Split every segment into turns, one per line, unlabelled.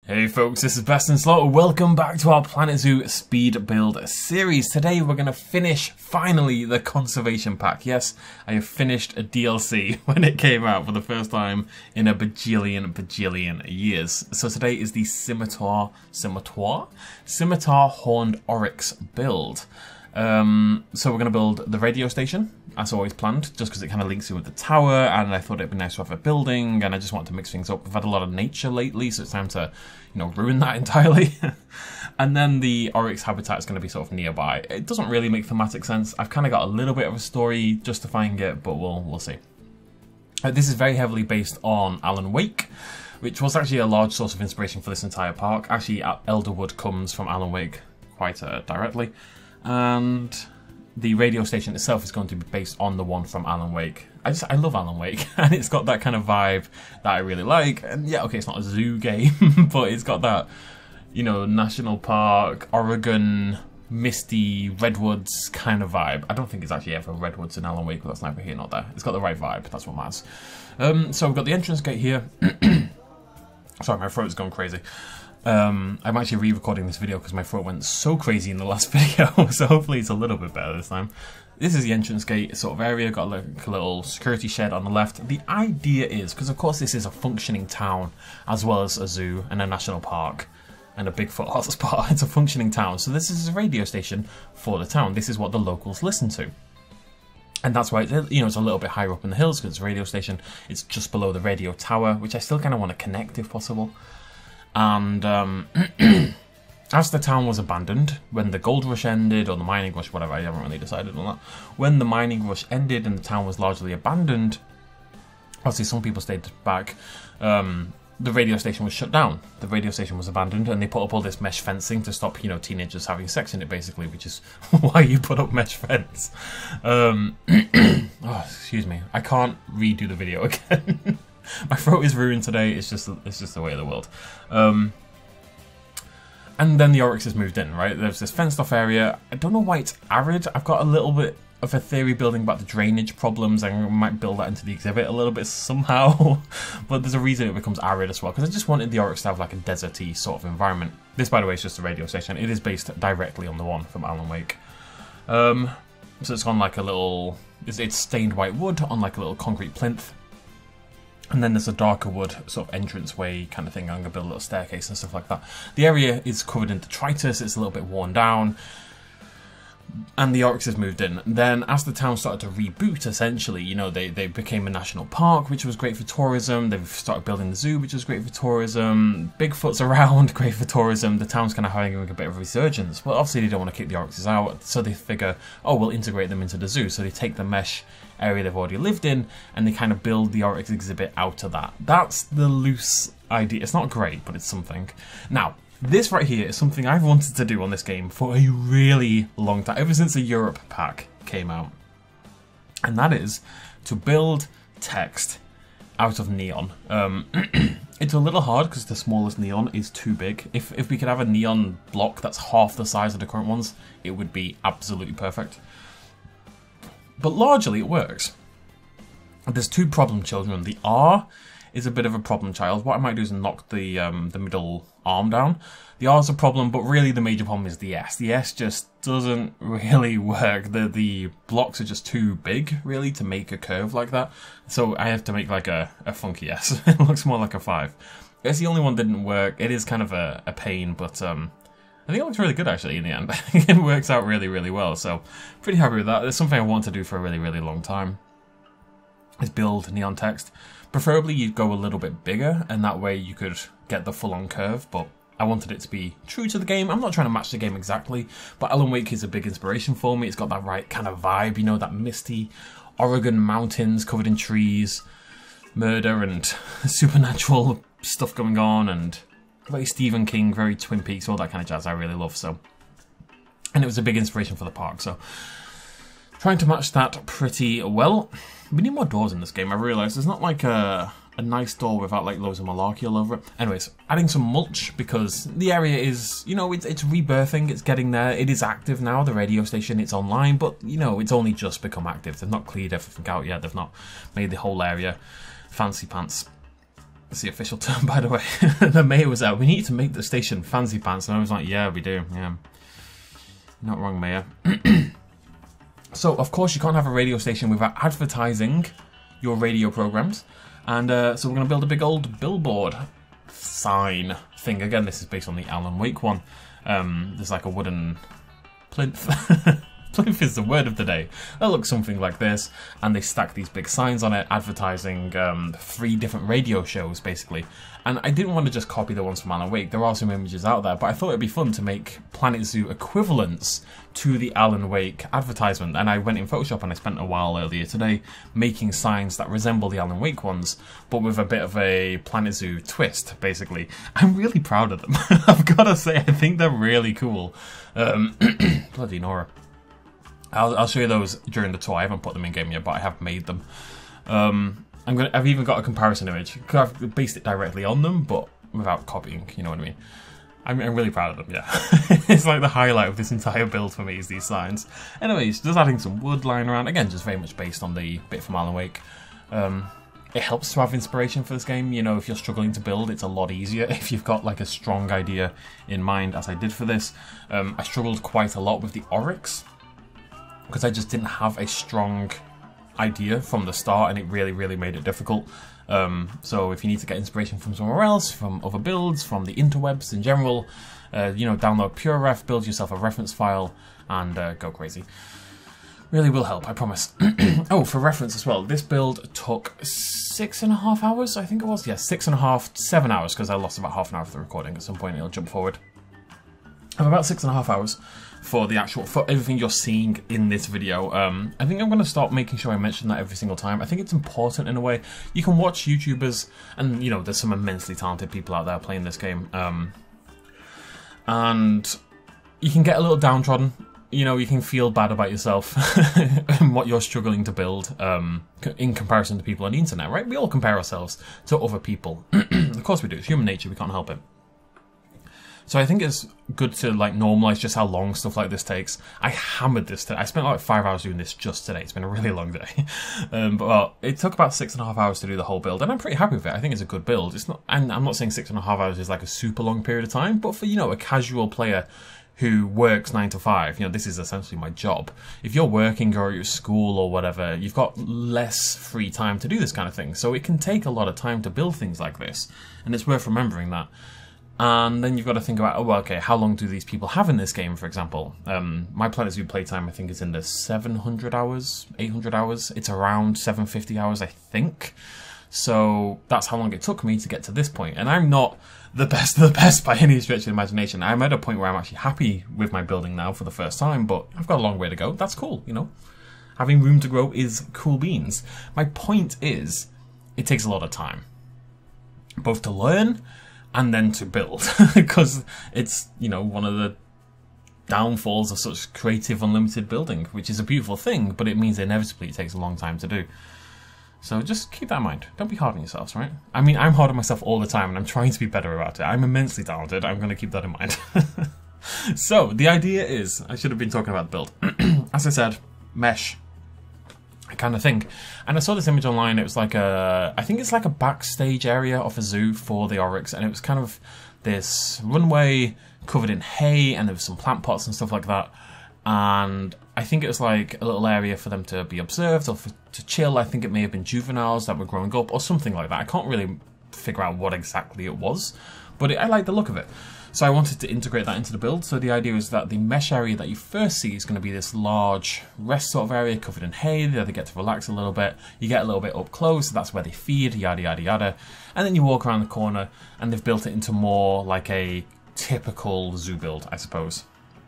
Hey folks, this is Best in Slaughter. Welcome back to our Planet Zoo speed build series. Today we're going to finish, finally, the conservation pack. Yes, I have finished a DLC when it came out for the first time in a bajillion years. So today is the Scimitar Horned Oryx build. So we're going to build the radio station, as always planned, just because it kind of links in with the tower, and I thought it'd be nice to have a building, and I just wanted to mix things up. We've had a lot of nature lately, so it's time to, ruin that entirely. And then the Oryx habitat is going to be sort of nearby. It doesn't really make thematic sense. I've kind of got a little bit of a story justifying it, but we'll see. This is very heavily based on Alan Wake, which was actually a large source of inspiration for this entire park. Actually, Elderwood comes from Alan Wake quite directly. And the radio station itself is going to be based on the one from Alan Wake. I love Alan Wake, and it's got that kind of vibe that I really like. And yeah, okay, it's not a zoo game, but it's got that, national park, Oregon, misty, redwoods kind of vibe. I don't think it's actually ever redwoods in Alan Wake, but that's neither here nor there. It's got the right vibe, that's what matters. So we've got the entrance gate here. Sorry, my throat's gone crazy. I'm actually re-recording this video because my throat went so crazy in the last video, so hopefully it's a little bit better this time. This is the entrance gate sort of area, got like a little security shed on the left. The idea is, because of course this is a functioning town, as well as a zoo and a national park, and a Bigfoot hotspot, it's a functioning town, so this is a radio station for the town. This is what the locals listen to. And that's why, it's a little bit higher up in the hills, because it's a radio station. It's just below the radio tower, which I still kind of want to connect if possible. And as the town was abandoned, when the gold rush ended, or the mining rush, whatever, I haven't really decided on that. When the mining rush ended and the town was largely abandoned, obviously some people stayed back, the radio station was shut down. The radio station was abandoned, and they put up all this mesh fencing to stop, teenagers having sex in it, basically, which is why you put up mesh fence. Oh, excuse me. I can't redo the video again. My throat is ruined today. It's just the way of the world. And then the Oryx has moved in, right? There's this fenced off area. I don't know why it's arid. I've got a little bit of a theory building about the drainage problems. I might build that into the exhibit a little bit somehow. But there's a reason it becomes arid as well, because I just wanted the Oryx to have like a deserty sort of environment. This, by the way, is just a radio station. It is based directly on the one from Alan Wake. So it's on like a little... It's stained white wood on like a little concrete plinth. And then there's a darker wood sort of entranceway kind of thing. I'm going to build a little staircase and stuff like that. The area is covered in detritus. It's a little bit worn down. And the Oryx has moved in. Then as the town started to reboot, essentially, they became a national park, which was great for tourism. They've started building the zoo, which was great for tourism. Bigfoot's around, great for tourism. The town's kind of having a bit of a resurgence. But obviously they don't want to kick the Oryxes out, so they figure, oh, we'll integrate them into the zoo. So they take the mesh area they've already lived in, and they kind of build the Oryx exhibit out of that. That's the loose idea. It's not great, but it's something. Now, this right here is something I've wanted to do on this game for a really long time, ever since the Europe pack came out. And that is to build text out of neon. It's a little hard because the smallest neon is too big. If we could have a neon block that's half the size of the current ones, it would be absolutely perfect. But largely it works. There's two problem children. The R is a bit of a problem child. What I might do is knock the middle arm down. The R is a problem, but really the major problem is the S. The S just doesn't really work. The blocks are just too big, really, to make a curve like that. So I have to make like a funky S. It looks more like a 5. It's the only one that didn't work. It is kind of a pain, but I think it looks really good actually in the end. It works out really, really well. So pretty happy with that. It's something I want to do for a really, really long time. Is build neon text. Preferably you'd go a little bit bigger, and that way you could get the full-on curve, but I wanted it to be true to the game. I'm not trying to match the game exactly, but Alan Wake is a big inspiration for me. It's got that right kind of vibe, that misty Oregon mountains covered in trees, murder and supernatural stuff going on, and very Stephen King, very Twin Peaks, all that kind of jazz I really love. So, and it was a big inspiration for the park, so trying to match that pretty well. We need more doors in this game, I realised. There's not like a nice door without like loads of malarkey all over it. Anyways, adding some mulch because the area is, it's rebirthing, it's getting there. It is active now, the radio station, it's online, but, it's only just become active. They've not cleared everything out yet. They've not made the whole area fancy pants. That's the official term, by the way. The mayor was out. We need to make the station fancy pants. And I was like, yeah, we do. Yeah. Not wrong, mayor. So, of course, you can't have a radio station without advertising your radio programs. And so we're going to build a big old billboard sign thing. Again, this is based on the Alan Wake one. There's like a wooden plinth. Plinth is the word of the day. That looks something like this, and they stack these big signs on it advertising 3 different radio shows, basically. And I didn't want to just copy the ones from Alan Wake. There are some images out there, but I thought it'd be fun to make Planet Zoo equivalents to the Alan Wake advertisement. And I went in Photoshop and I spent a while earlier today making signs that resemble the Alan Wake ones, but with a bit of a Planet Zoo twist, basically. I'm really proud of them. I've got to say, I think they're really cool. Bloody Nora. I'll show you those during the tour. I haven't put them in game yet, but I have made them. I've even got a comparison image. I've based it directly on them, but without copying. You know what I mean? I'm really proud of them. Yeah, it's like the highlight of this entire build for me is these signs. Anyways, just adding some wood lying around. Again, just very much based on the bit from Alan Wake. It helps to have inspiration for this game. You know, if you're struggling to build, it's a lot easier if you've got like a strong idea in mind, as I did for this. I struggled quite a lot with the Oryx, because I just didn't have a strong idea from the start, and it really made it difficult. So if you need to get inspiration from somewhere else, from other builds, from the interwebs in general, you know, download PureRef, build yourself a reference file, and go crazy. Really will help, I promise. Oh, for reference as well, this build took 6.5 hours, I think it was. Yeah, 6.5, 7 hours, because I lost about half an hour for the recording. At some point it'll jump forward. About 6.5 hours for everything you're seeing in this video. I think I'm going to start making sure I mention that every single time. I think it's important in a way. You can watch YouTubers, and you know, there's some immensely talented people out there playing this game, and you can get a little downtrodden. You know, you can feel bad about yourself and what you're struggling to build in comparison to people on the internet, right? We all compare ourselves to other people. Of course we do. It's human nature. We can't help it. So I think it's good to like normalize just how long stuff like this takes. I hammered this today. I spent like 5 hours doing this just today. It's been a really long day. But well, it took about 6.5 hours to do the whole build, and I'm pretty happy with it. I think it's a good build. It's not, and I'm not saying 6.5 hours is like a super long period of time, but for, you know, a casual player who works 9 to 5, you know, this is essentially my job. If you're working or you're at school or whatever, you've got less free time to do this kind of thing. So it can take a lot of time to build things like this, and it's worth remembering that. And then you've got to think about, oh, well, okay, how long do these people have in this game, for example? My Planet Zoo playtime, I think, is in the 700 hours, 800 hours. It's around 750 hours, I think. So that's how long it took me to get to this point. And I'm not the best of the best by any stretch of the imagination. I'm at a point where I'm actually happy with my building now for the first time, but I've got a long way to go. That's cool, you know? Having room to grow is cool beans. My point is, it takes a lot of time, both to learn and then to build, because it's, you know, one of the downfalls of such creative unlimited building, which is a beautiful thing, but it means inevitably it takes a long time to do. So just keep that in mind. Don't be hard on yourselves, right? I mean, I'm hard on myself all the time, and I'm trying to be better about it. I'm immensely talented. I'm going to keep that in mind. So the idea is, I should have been talking about the build. As I said, mesh kind of thing. And I saw this image online. It was like a, I think it's like a backstage area of a zoo for the Oryx, and it was kind of this runway covered in hay, and there was some plant pots and stuff like that. And I think it was like a little area for them to be observed or to chill. I think it may have been juveniles that were growing up or something like that. I can't really figure out what exactly it was, but I like the look of it. So I wanted to integrate that into the build. So the idea is that the mesh area that you first see is going to be this large rest sort of area covered in hay. There they get to relax a little bit. You get a little bit up close, so that's where they feed, yada, yada, yada. And then you walk around the corner, and they've built it into more like a typical zoo build, I suppose,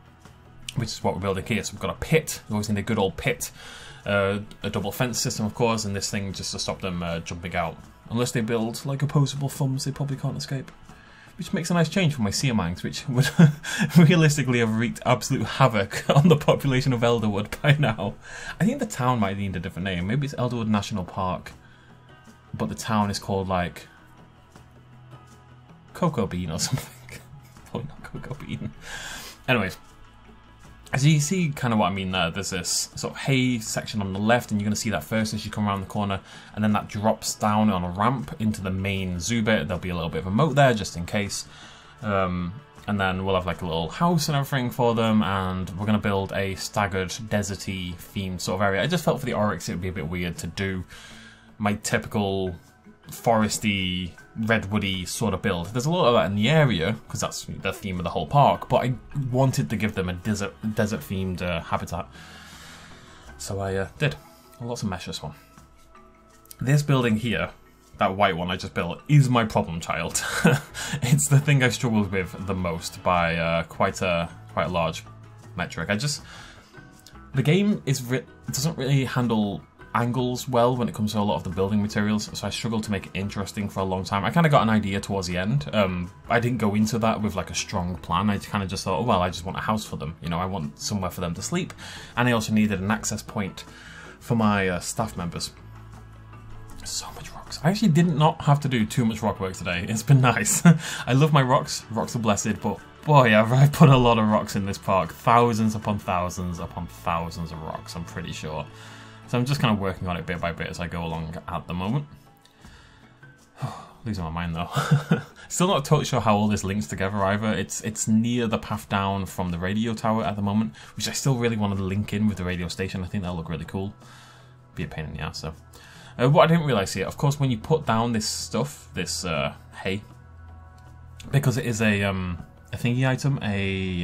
which is what we're building here. So we've got a pit. We always need a good old pit. A double fence system, of course, and this thing just to stop them jumping out. Unless they build like opposable thumbs, they probably can't escape. Which makes a nice change for my sea mines, which would realistically have wreaked absolute havoc on the population of Elderwood by now. I think the town might need a different name. Maybe it's Elderwood National Park, but the town is called like Cocoa Bean or something. Probably not Cocoa Bean. Anyways, As you see kind of what I mean there, there's this sort of hay section on the left, and you're going to see that first as you come around the corner, and then that drops down on a ramp into the main zoo bit. There'll be a little bit of a moat there, just in case. And then we'll have like a little house and everything for them, and we're going to build a staggered, deserty themed sort of area. I just felt for the Oryx it would be a bit weird to do my typical foresty, redwoody sort of build. There's a lot of that in the area, because that's the theme of the whole park, but I wanted to give them a desert-themed habitat. So I did. Lots of mesh this one. This building here, that white one I just built, is my problem child. It's the thing I've struggled with the most by quite a large metric. The game doesn't really handle angles well when it comes to a lot of the building materials, so I struggled to make it interesting for a long time. I kind of got an idea towards the end. I didn't go into that with like a strong plan. I kind of just thought, oh, well, I just want a house for them. You know, I want somewhere for them to sleep, and I also needed an access point for my staff members. So much rocks. I actually did not have to do too much rock work today. It's been nice. I love my rocks. Rocks are blessed, but boy, I've put a lot of rocks in this park. Thousands upon thousands upon thousands of rocks, I'm pretty sure. So I'm just kind of working on it bit by bit as I go along at the moment. Losing my mind though. Still not totally sure how all this links together either. It's near the path down from the radio tower at the moment, which I still really wanted to link in with the radio station. I think that'll look really cool. Be a pain in the ass though. What I didn't realise here, of course, when you put down this stuff, this hay, because it is a thingy item, a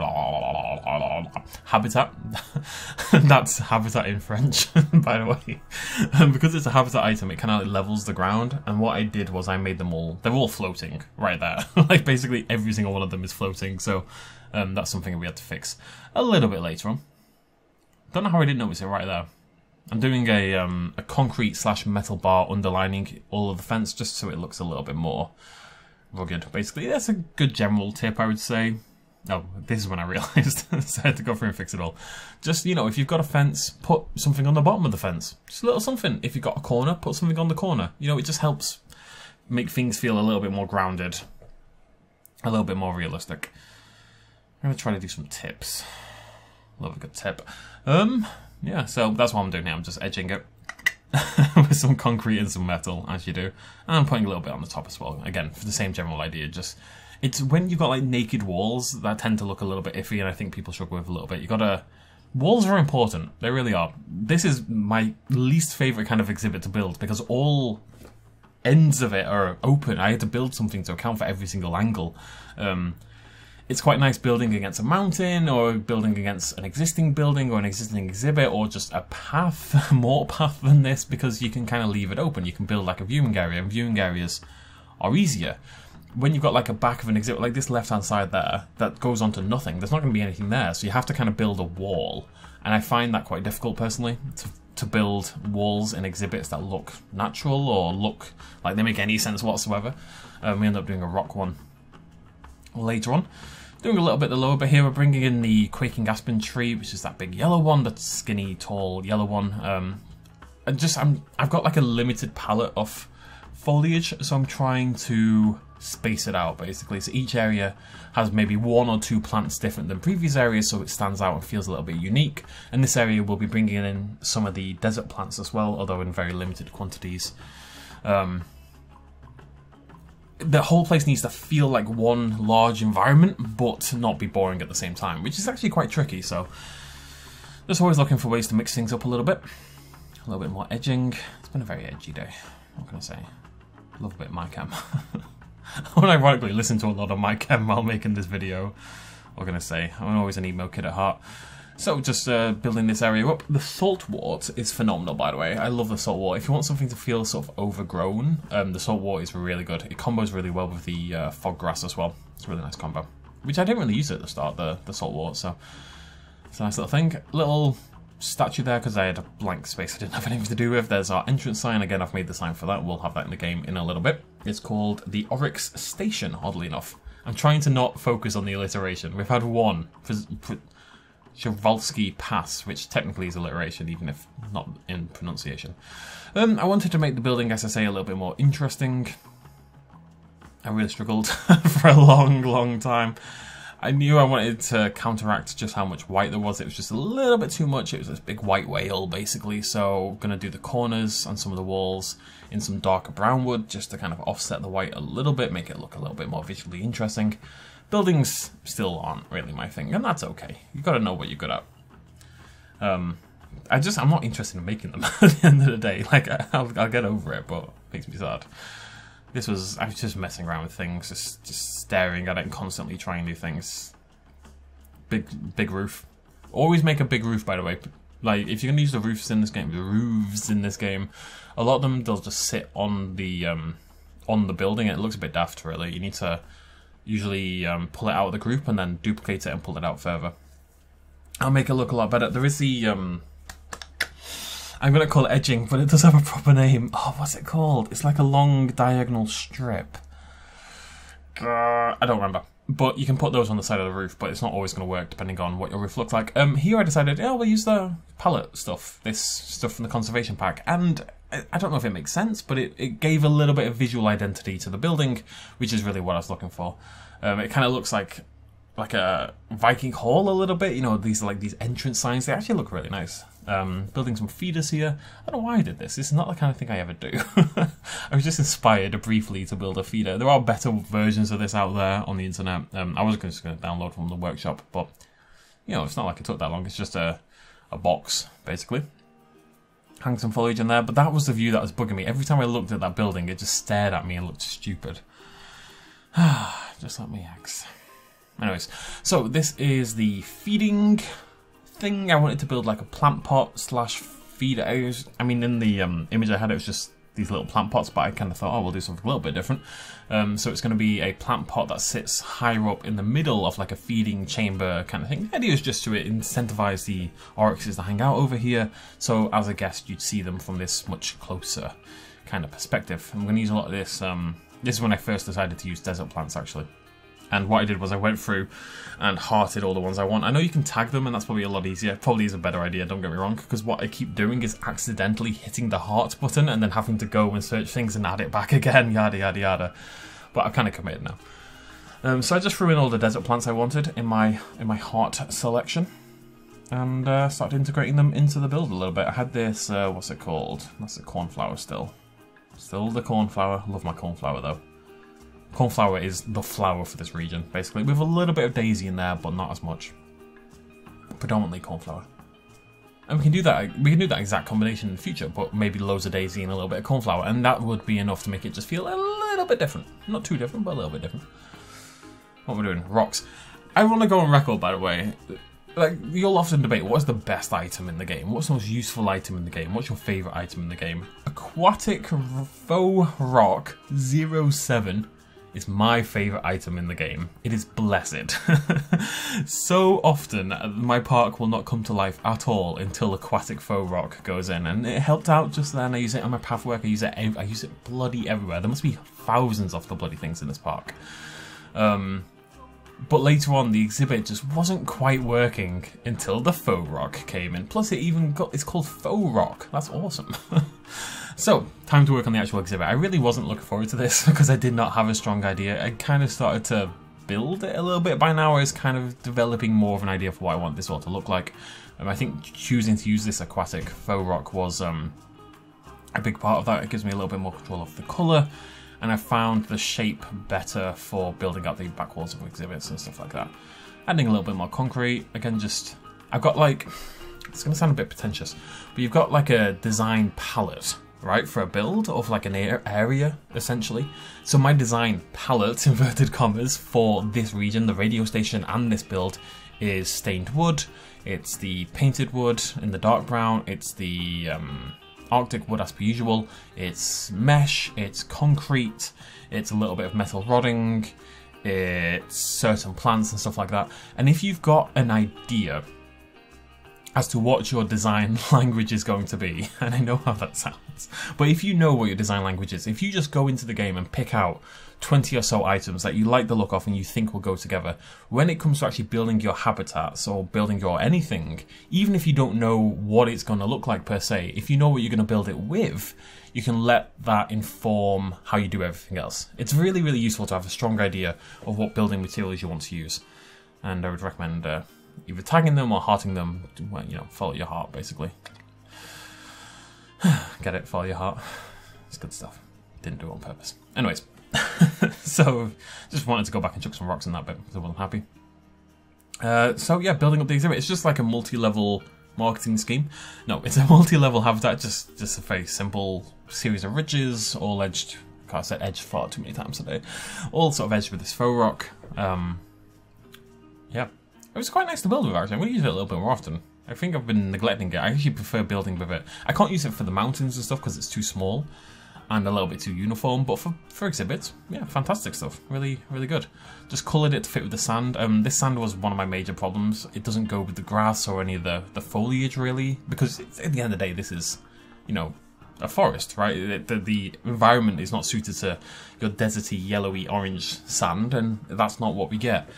habitat. That's habitat in French, by the way. Because it's a habitat item, it kind of levels the ground. And what I did was I made them all, they're all floating right there. Like basically every single one of them is floating. So that's something we had to fix a little bit later on. Don't know how I didn't notice it right there. I'm doing a concrete / metal bar underlining all of the fence just so it looks a little bit more rugged. Basically, that's a good general tip, I would say. Oh, this is when I realised, so I had to go through and fix it all. Just, you know, if you've got a fence, put something on the bottom of the fence. Just a little something. If you've got a corner, put something on the corner. You know, it just helps make things feel a little bit more grounded, a little bit more realistic. I'm going to try to do some tips. Love a good tip. Yeah, so that's what I'm doing now. I'm just edging it with some concrete and some metal, as you do. And I'm putting a little bit on the top as well. Again, for the same general idea, just... It's when you've got like naked walls that tend to look a little bit iffy, and I think people struggle with a little bit. You gotta... Walls are important. They really are. This is my least favourite kind of exhibit to build, because all ends of it are open. I had to build something to account for every single angle. It's quite nice building against a mountain, or building against an existing building, or an existing exhibit, or just a path, more path than this, because you can kind of leave it open. You can build like a viewing area, and viewing areas are easier. When you've got like a back of an exhibit, like this left-hand side there, that goes on to nothing, there's not going to be anything there, so you have to kind of build a wall. And I find that quite difficult, personally, to build walls in exhibits that look natural, or look like they make any sense whatsoever. We end up doing a rock one later on. Doing a little bit the lower bit here, we're bringing in the Quaking Aspen tree, which is that big yellow one, that skinny, tall yellow one. I've got like a limited palette of foliage, so I'm trying to space it out basically. So each area has maybe 1 or 2 plants different than previous areas, so it stands out and feels a little bit unique. And this area will be bringing in some of the desert plants as well, although in very limited quantities. The whole place needs to feel like one large environment, but not be boring at the same time, which is actually quite tricky. So just always looking for ways to mix things up a little bit more edging. It's been a very edgy day, what can I say? Love a bit of MyChem. I would ironically listen to a lot of MyChem while making this video. What can I say? I'm always an emo kid at heart. So just building this area up. The salt wart is phenomenal, by the way. I love the salt wart. If you want something to feel sort of overgrown, the salt wart is really good. It combos really well with the fog grass as well. It's a really nice combo. Which I didn't really use at the start, the salt wart, so it's a nice little thing. Little statue there because I had a blank space I didn't have anything to do with. There's our entrance sign. Again, I've made the sign for that. We'll have that in the game in a little bit. It's called the Oryx Station, oddly enough. I'm trying to not focus on the alliteration. We've had one for Przewalski Pass, which technically is alliteration, even if not in pronunciation. I wanted to make the building, as I say, a little bit more interesting. I really struggled for a long time. I knew I wanted to counteract just how much white there was. It was just a little bit too much. It was this big white whale, basically. So I'm going to do the corners on some of the walls in some darker brown wood, just to kind of offset the white a little bit, make it look a little bit more visually interesting. Buildings still aren't really my thing, and that's okay. You've got to know what you're good at. I'm not interested in making them at the end of the day. Like, I'll get over it, but it makes me sad. I was just messing around with things, just staring at it and constantly trying new things. Big roof. Always make a big roof, by the way. Like, if you're gonna use the roofs in this game, a lot of them, they'll just sit on the building. It looks a bit daft, really. You need to usually pull it out of the group and then duplicate it and pull it out further. I'll make it look a lot better. There is the I'm going to call it edging, but it does have a proper name. Oh, what's it called? It's like a long diagonal strip. I don't remember. But you can put those on the side of the roof, but it's not always going to work depending on what your roof looks like. Here I decided, yeah, we'll use the palette stuff, this stuff from the conservation pack. And I don't know if it makes sense, but it gave a little bit of visual identity to the building, which is really what I was looking for. It kind of looks like a Viking hall a little bit, you know, these entrance signs. They actually look really nice. Building some feeders here. I don't know why I did this. This is not the kind of thing I ever do. I was just inspired briefly to build a feeder. There are better versions of this out there on the internet. I was just going to download from the workshop, but you know, it's not like it took that long. It's just a box, basically. Hang some foliage in there, but that was the view that was bugging me. Every time I looked at that building, it just stared at me and looked stupid. Just like my ex. Anyways, so this is the feeding thing. I wanted to build like a plant pot slash feeder. I mean, in the image I had, it was just these little plant pots, but I kind of thought, oh, we'll do something a little bit different. So it's going to be a plant pot that sits higher up in the middle of like a feeding chamber kind of thing. The idea is just to incentivize the oryxes to hang out over here, so as a guest you'd see them from this much closer kind of perspective. I'm going to use a lot of this. This is when I first decided to use desert plants, actually. And what I did was I went through and hearted all the ones I want. I know you can tag them, and that's probably a lot easier. Probably is a better idea, don't get me wrong, because what I keep doing is accidentally hitting the heart button and then having to go and search things and add it back again, yada yada yada. But I've kind of committed now. So I just threw in all the desert plants I wanted in my heart selection, and started integrating them into the build a little bit. I had this, what's it called? That's the cornflower still. Still the cornflower. Love my cornflower though. Cornflower is the flower for this region, basically, with a little bit of daisy in there, but not as much. Predominantly cornflower. And we can do that exact combination in the future, but maybe loads of daisy and a little bit of cornflower, and that would be enough to make it just feel a little bit different. Not too different, but a little bit different. What we're doing? Rocks. I want to go on record, by the way. Like, you'll often debate, what's the best item in the game? What's the most useful item in the game? What's your favourite item in the game? Aquatic Faux Rock 07 is my favourite item in the game. It is blessed. So often, my park will not come to life at all until Aquatic Faux Rock goes in, and it helped out just then. I use it on my pathwork, I use it bloody everywhere. There must be thousands of the bloody things in this park. But later on, the exhibit just wasn't quite working until the Faux Rock came in. Plus, it's called Faux Rock. That's awesome. So, time to work on the actual exhibit. I really wasn't looking forward to this because I did not have a strong idea. I kind of started to build it a little bit by now. I was kind of developing more of an idea for what I want this all to look like. I think choosing to use this Aquatic Faux Rock was a big part of that. It gives me a little bit more control of the colour, and I found the shape better for building up the back walls of exhibits and stuff like that. Adding a little bit more concrete. Again, I've got like, it's going to sound a bit pretentious, but you've got like a design palette, right, for a build of like an area, essentially. So my design palette, inverted commas, for this region, the radio station and this build, is stained wood, it's the painted wood in the dark brown, it's the Arctic wood as per usual, it's mesh, it's concrete, it's a little bit of metal rodding, it's certain plants and stuff like that. And if you've got an idea as to what your design language is going to be, and I know how that sounds, but if you know what your design language is, if you just go into the game and pick out 20 or so items that you like the look of and you think will go together, when it comes to actually building your habitats or building your anything, even if you don't know what it's going to look like per se, if you know what you're going to build it with, you can let that inform how you do everything else. It's really, really useful to have a strong idea of what building materials you want to use. And I would recommend either tagging them or hearting them. Well, you know, follow your heart, basically. Get it? Follow your heart. It's good stuff. Didn't do it on purpose. Anyways, so just wanted to go back and chuck some rocks in that bit because I wasn't happy. So yeah, building up the exhibit. It's just like a multi-level marketing scheme. No, it's a multi-level habitat. Just a very simple series of ridges, all edged. I said edged far too many times today. All sort of edged with this faux rock. Yeah, it was quite nice to build with actually. I'm going to use it a little bit more often. I think I've been neglecting it. I actually prefer building with it. I can't use it for the mountains and stuff because it's too small and a little bit too uniform, but for exhibits, yeah, fantastic stuff. Really, really good. Just coloured it to fit with the sand. This sand was one of my major problems. It doesn't go with the grass or any of the foliage really, because at the end of the day, this is, you know, a forest, right? The environment is not suited to your deserty, yellowy, orange sand, and that's not what we get.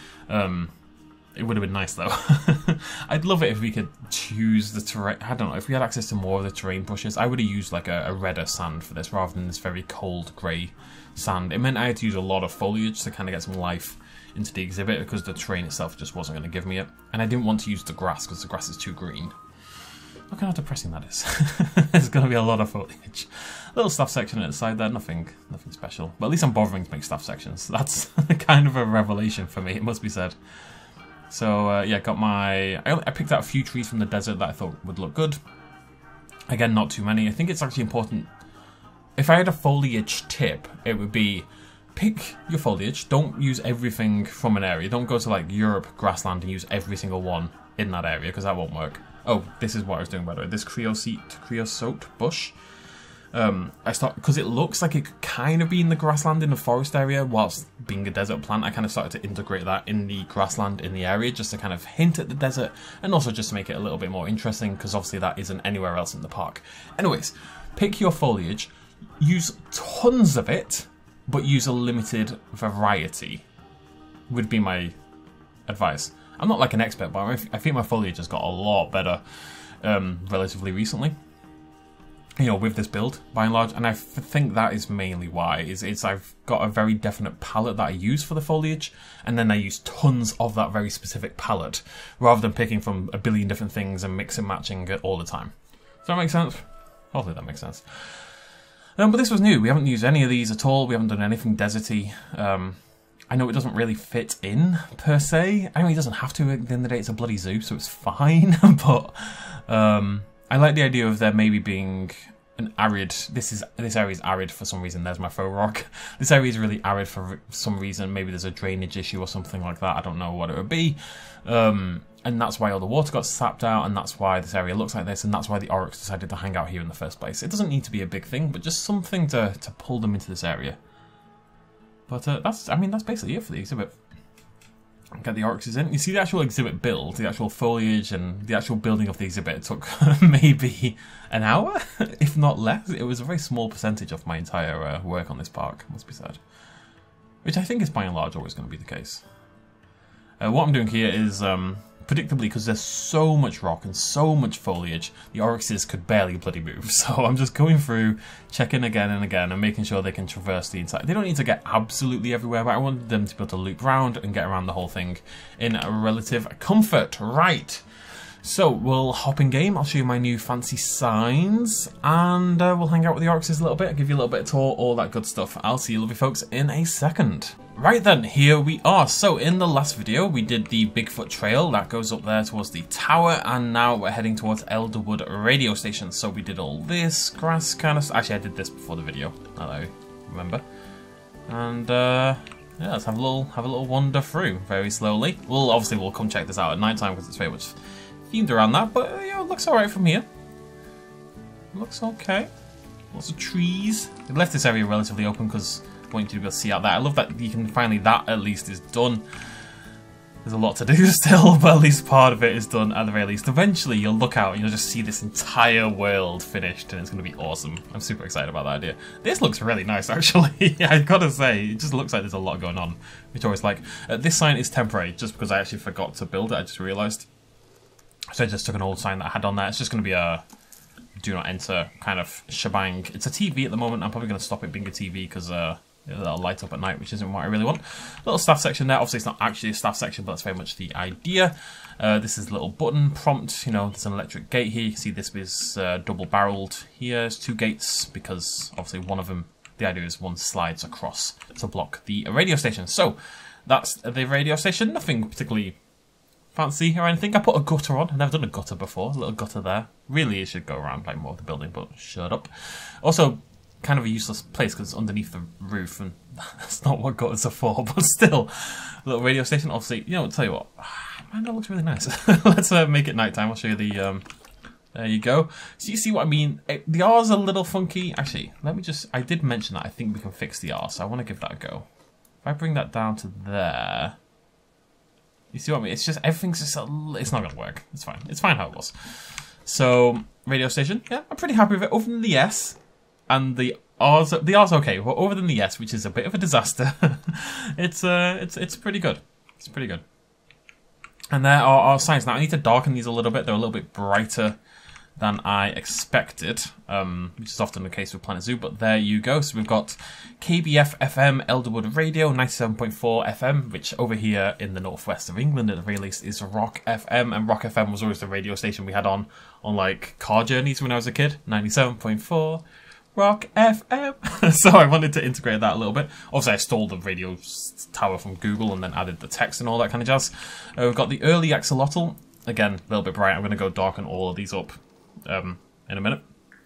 It would have been nice though. I'd love it if we could choose the terrain. I don't know, if we had access to more of the terrain brushes. I would have used like a redder sand for this rather than this very cold grey sand. It meant I had to use a lot of foliage to kind of get some life into the exhibit because the terrain itself just wasn't going to give me it. And I didn't want to use the grass because the grass is too green. Look how depressing that is. There's going to be a lot of foliage. Little staff section at the side there, nothing special. But at least I'm bothering to make staff sections. That's kind of a revelation for me, it must be said. So yeah, got my... I picked out a few trees from the desert that I thought would look good. Again, not too many. I think it's actually important... If I had a foliage tip, it would be... Pick your foliage. Don't use everything from an area. Don't go to like Europe grassland and use every single one in that area, because that won't work. Oh, this is what I was doing, by the way. This creosote bush. Because it looks like it could kind of be in the grassland in the forest area whilst being a desert plant. I kind of started to integrate that in the grassland in the area just to kind of hint at the desert and also just to make it a little bit more interesting because obviously that isn't anywhere else in the park. Anyways, pick your foliage, use tons of it, but use a limited variety would be my advice. I'm not like an expert, but I think my foliage has got a lot better relatively recently. You know, with this build, by and large, and I think that is mainly why. It's I've got a very definite palette that I use for the foliage, and then I use tons of that very specific palette, rather than picking from a billion different things and mix and matching it all the time. Does that make sense? Hopefully that makes sense. But this was new. We haven't used any of these at all. We haven't done anything deserty. I know it doesn't really fit in, per se. I mean, it doesn't have to. At the end of the day, it's a bloody zoo, so it's fine. But I like the idea of there maybe being an arid... This area is arid for some reason. There's my faux rock. This area is really arid for some reason. Maybe there's a drainage issue or something like that. I don't know what it would be. And that's why all the water got sapped out, and that's why this area looks like this, and that's why the Oryx decided to hang out here in the first place. It doesn't need to be a big thing, but just something to pull them into this area. But that's basically it for the exhibit. Get the Oryxes in. You see the actual exhibit build, the actual foliage and the actual building of the exhibit took maybe an hour, if not less. It was a very small percentage of my entire work on this park, must be said. Which I think is by and large always going to be the case. What I'm doing here is, predictably, because there's so much rock and so much foliage, the Oryxes could barely bloody move. So I'm just going through, checking again and again, and making sure they can traverse the entire... They don't need to get absolutely everywhere, but I wanted them to be able to loop around and get around the whole thing in a relative comfort. Right. So we'll hop in game. I'll show you my new fancy signs, and we'll hang out with the Oryxes a little bit, give you a little bit of tour, all that good stuff. I'll see you lovely folks in a second. Right then, here we are. So in the last video, we did the Bigfoot Trail that goes up there towards the tower, and now we're heading towards Elderwood Radio Station. So we did all this grass kind of... Actually, I did this before the video, now that I remember. And yeah, let's have a little wander through very slowly. We'll come check this out at night time because it's very much themed around that. But yeah, it looks alright from here. Looks okay. Lots of trees. They left this area relatively open because I want you to be able to see out there. I love that you can finally, that at least is done. There's a lot to do still, but at least part of it is done at the very least. Eventually you'll look out and you'll just see this entire world finished, and it's going to be awesome. I'm super excited about that idea. This looks really nice actually. I gotta say, it just looks like there's a lot going on, which I always like. This sign is temporary just because I actually forgot to build it, I just realised. So I just took an old sign that I had on there. It's just going to be a do not enter kind of shebang. It's a TV at the moment. I'm probably going to stop it being a TV because That'll light up at night, which isn't what I really want. Little staff section there. Obviously, it's not actually a staff section, but that's very much the idea. This is a little button prompt. You know, there's an electric gate here. You can see this is double-barreled. Here's 2 gates because obviously one of them, the idea is one slides across to block the radio station. So that's the radio station. Nothing particularly fancy or anything. I put a gutter on. I've never done a gutter before. A little gutter there. Really, it should go around like more of the building, but shut up. Also, kind of a useless place because it's underneath the roof, and that's not what gutters are for. But still, a little radio station. Obviously, you know, I'll tell you what, man, that looks really nice. Let's make it nighttime. I'll show you the. There you go. So you see what I mean? The R's a little funky. Actually, let me just. I did mention that I think we can fix the R, so I want to give that a go. If I bring that down to there. You see what I mean? It's just, everything's just, it's not going to work. It's fine. It's fine how it was. So, radio station. Yeah, I'm pretty happy with it. Other than the S and the R's okay. But other than the S, which is a bit of a disaster, it's pretty good. It's pretty good. And there are our signs. Now, I need to darken these a little bit. They're a little bit brighter than I expected, which is often the case with Planet Zoo, but there you go. So we've got KBF FM Elderwood Radio 97.4 FM, which over here in the northwest of England at the very least is Rock FM, and Rock FM was always the radio station we had on like car journeys when I was a kid. 97.4 Rock FM. So I wanted to integrate that a little bit. Obviously I stole the radio tower from Google and then added the text and all that kind of jazz. We've got the early axolotl. Again, a little bit bright. I'm going to go darken all of these up in a minute.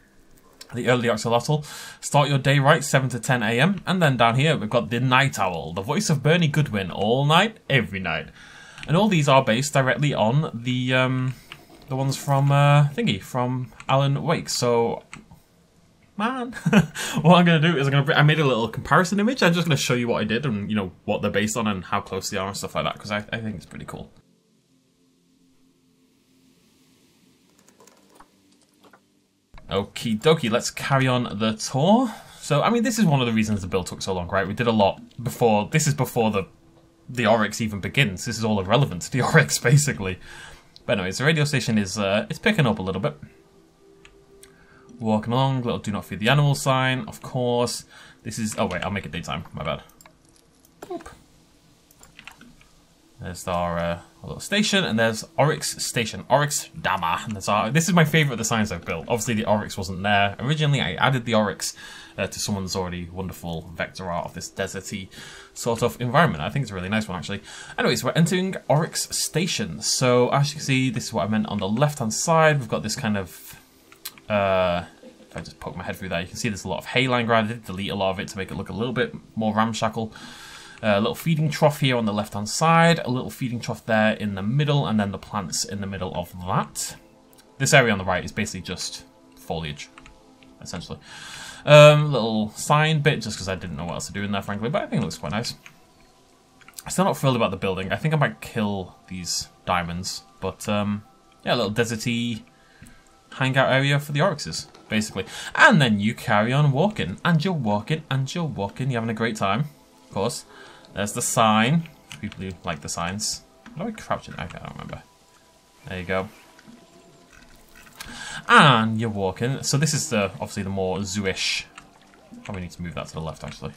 The early axolotl. Start your day right, 7 to 10 AM. And then down here, we've got the night owl, the voice of Bernie Goodwin, all night, every night. And all these are based directly on the ones from from Alan Wake. So, man, what I'm going to do is I made a little comparison image. I'm just going to show you what I did and, you know, what they're based on and how close they are and stuff like that, because I think it's pretty cool. Okie dokie, let's carry on the tour. So, I mean, this is one of the reasons the build took so long, right? We did a lot before, this is before the Oryx even begins. This is all irrelevant to the Oryx, basically. But anyways, the radio station is, it's picking up a little bit. Walking along, little do not feed the animal sign, of course. This is, oh wait, I'll make it daytime, my bad. Oop. There's our little station, and there's Oryx Station, Oryx Dama. And this is my favourite of the signs I've built. Obviously, the Oryx wasn't there. Originally, I added the Oryx to someone's already wonderful vector art of this deserty sort of environment. I think it's a really nice one, actually. Anyways, we're entering Oryx Station. So, as you can see, this is what I meant on the left-hand side. We've got this kind of... if I just poke my head through there, you can see there's a lot of hay lying around. I did delete a lot of it to make it look a little bit more ramshackle. A little feeding trough here on the left-hand side, a little feeding trough there in the middle, and then the plants in the middle of that. This area on the right is basically just foliage, essentially. Little sign bit, just because I didn't know what else to do in there, frankly, but I think it looks quite nice. I'm still not thrilled about the building. I think I might kill these diamonds, but yeah, a little deserty hangout area for the Oryxes, basically. And then you carry on walking, and you're walking, and you're walking. You're having a great time, of course. There's the sign. People who like the signs. How do I crouch it? I don't remember. There you go. And you're walking. So this is the obviously the more zoo-ish. Probably need to move that to the left, actually.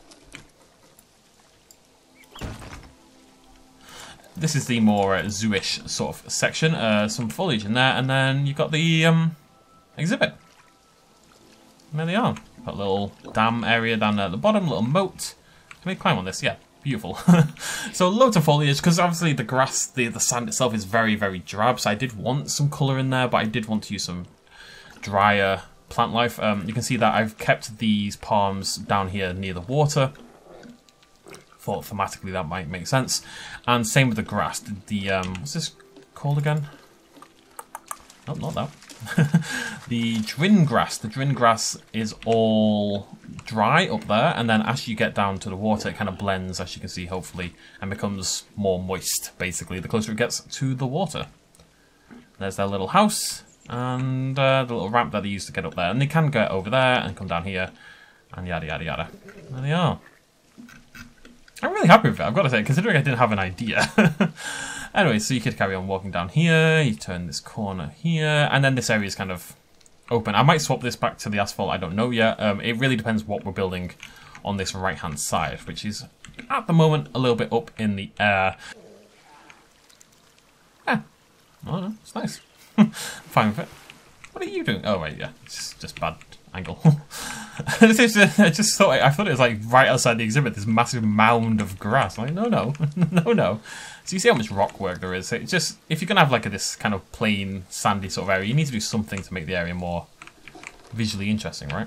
This is the more zoo-ish sort of section. Some foliage in there, and then you've got the exhibit. And there they are. Got a little dam area down there at the bottom, little moat. Can we climb on this? Yeah, beautiful. So loads of foliage, because obviously the grass, the sand itself is very, very drab. So I did want some colour in there, but I did want to use some drier plant life. You can see that I've kept these palms down here near the water. Thought thematically that might make sense. And same with the grass. What's this called again? Nope, not that. The Drin grass. The Drin grass is all dry up there, and then as you get down to the water, it kind of blends, as you can see, hopefully, and becomes more moist, basically, the closer it gets to the water. There's their little house, and the little ramp that they use to get up there. And they can get over there and come down here, and yada, yada, yada. There they are. I'm really happy with it, I've got to say, considering I didn't have an idea. Anyway, so you could carry on walking down here, you turn this corner here, and then this area is kind of open. I might swap this back to the asphalt, I don't know yet. It really depends what we're building on this right-hand side, which is at the moment a little bit up in the air. Yeah, I don't know, it's nice. Fine with it. What are you doing? Oh right, yeah, it's just bad angle. I thought it was like right outside the exhibit, this massive mound of grass. I'm like, no, no. So you see how much rock work there is. So it's just, if you're gonna have like this kind of plain, sandy sort of area, you need to do something to make the area more visually interesting, right?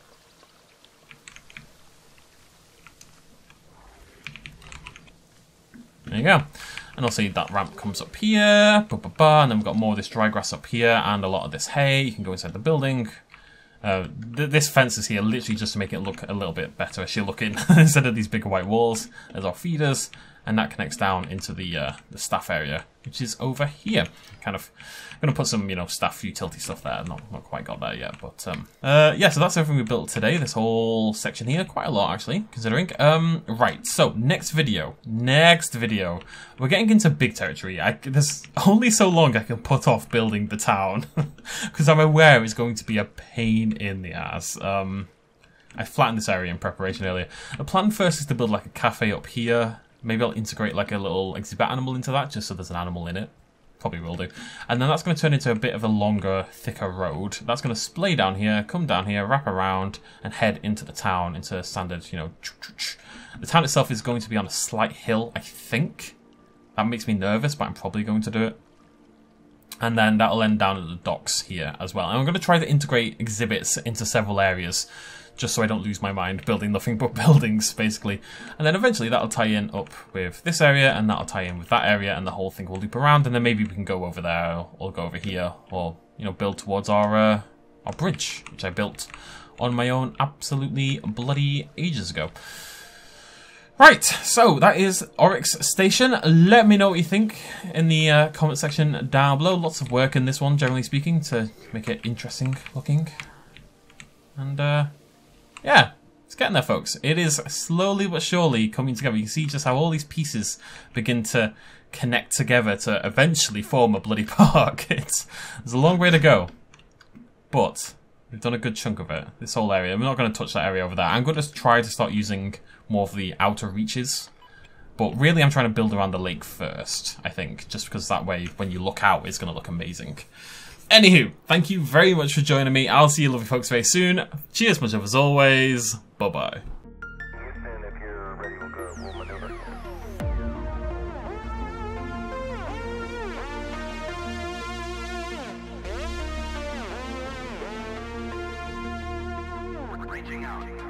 There you go. And also that ramp comes up here, and then we've got more of this dry grass up here, and a lot of this hay. You can go inside the building. This fence is here literally just to make it look a little bit better as you're looking, instead of these bigger white walls as our feeders, and that connects down into the staff area, which is over here. Kind of gonna put some, you know, staff utility stuff there. Not quite got there yet, but yeah. So that's everything we built today. This whole section here, quite a lot actually, considering. Right. So next video, we're getting into big territory. There's only so long I can put off building the town because I'm aware it's going to be a pain in the ass. I flattened this area in preparation earlier. The plan first is to build like a cafe up here. Maybe I'll integrate like a little exhibit animal into that, just so there's an animal in it. Probably will do. And then that's going to turn into a bit of a longer, thicker road. That's going to splay down here, come down here, wrap around, and head into the town, into standard, you know. The town itself is going to be on a slight hill, I think. That makes me nervous, but I'm probably going to do it. And then that'll end down at the docks here as well. And I'm going to try to integrate exhibits into several areas, just so I don't lose my mind building nothing but buildings, basically. And then eventually that'll tie in up with this area, and that'll tie in with that area, and the whole thing will loop around, and then maybe we can go over there, or go over here, or, you know, build towards our bridge, which I built on my own absolutely bloody ages ago. Right, so that is Oryx Station. Let me know what you think in the comment section down below. Lots of work in this one, generally speaking, to make it interesting looking. And, yeah, it's getting there, folks. It is slowly but surely coming together. You can see just how all these pieces begin to connect together to eventually form a bloody park. There's a long way to go, but we've done a good chunk of it. This whole area. I'm not going to touch that area over there. I'm going to try to start using more of the outer reaches, but really I'm trying to build around the lake first, I think, just because that way when you look out it's going to look amazing. Anywho, thank you very much for joining me. I'll see you lovely folks very soon. Cheers much love as always. Bye-bye.
Reaching out.